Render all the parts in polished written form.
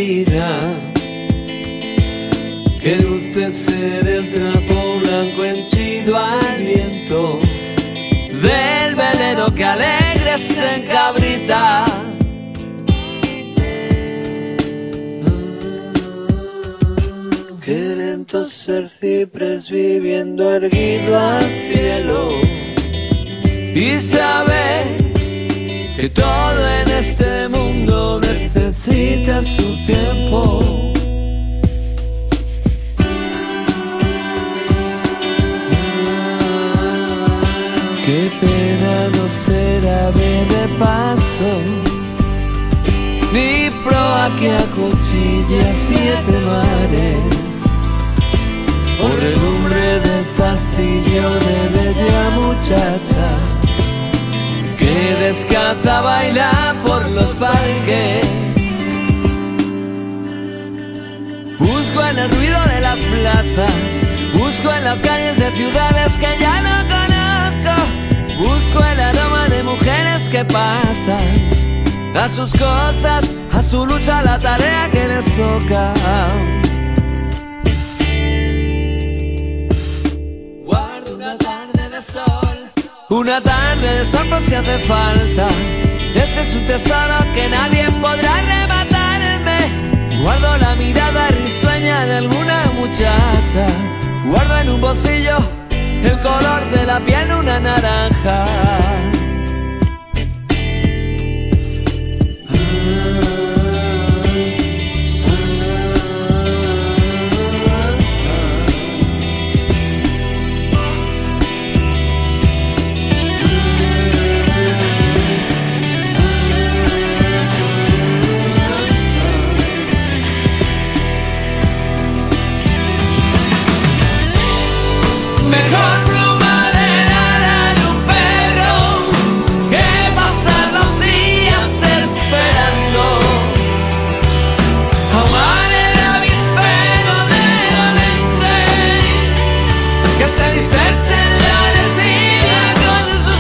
vida. Qué dulce ser el trapo blanco henchido al viento del veneno que alegre se encabrita. Qué lento ser ciprés viviendo erguido al cielo y saber que todo en este mundo necesita su tiempo. Qué pena no ser ave de paso, ni proa que acuchilla 7 mares, o relumbre de zacillo de bella muchacha que descalza baila por los parques. Busco en el ruido de las plazas, busco en las calles de ciudades que ya no conozco, busco el aroma de mujeres que pasan a sus cosas, a su lucha, a la tarea que les toca. Guardo una tarde de sol, una tarde de sol por si hace falta. Ese es un tesoro que nadie podrá arrebatarme. Guardo la mirada risueña de alguna muchacha, guardo en un bolsillo el color de la piel de una naranja. Mejor pluma de ala de un perro que pasar los días esperando ahumar el avispero de la mente que se disperse en la resina con sus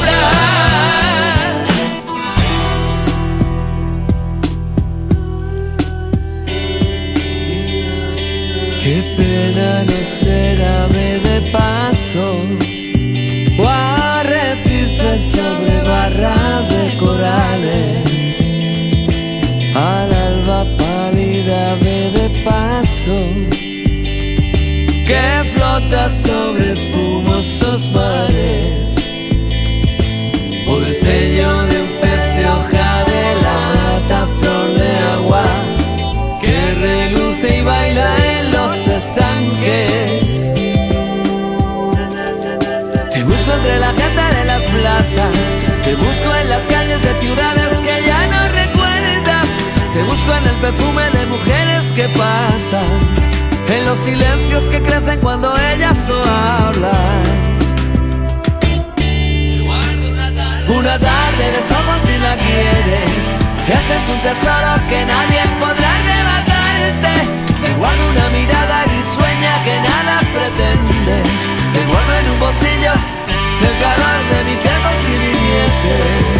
sombras. Qué pena no ser ave de paso o arrecifes sobre barras de corales, al alba pálida ave de paso que flota sobre espumosos mares, o destello de un pez de hoja de lata, flor de agua que reluce y baila en los estanques. Te busco entre la gente de las plazas, te busco en las calles de ciudades que ya no recuerdas, te busco en el perfume de mujeres que pasan, en los silencios que crecen cuando ellas no hablan. Una tarde de sol por si la quieres, ese es un tesoro que nadie podrá arrebatarte. Te guardo una mirada risueña que nada pretende, te guardo en un bolsillo el calor de mi tiempo si viniese.